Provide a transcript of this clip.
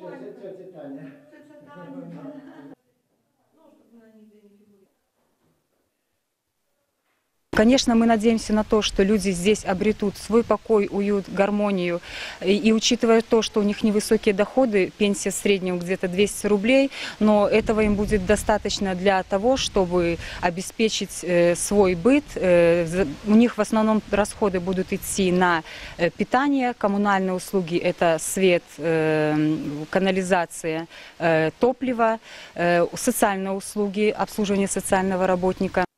Конечно, мы надеемся на то, что люди здесь обретут свой покой, уют, гармонию. И учитывая то, что у них невысокие доходы, пенсия в среднем где-то 200 рублей, но этого им будет достаточно для того, чтобы обеспечить свой быт. У них в основном расходы будут идти на питание, коммунальные услуги, это свет, канализация, топливо, социальные услуги, обслуживание социального работника.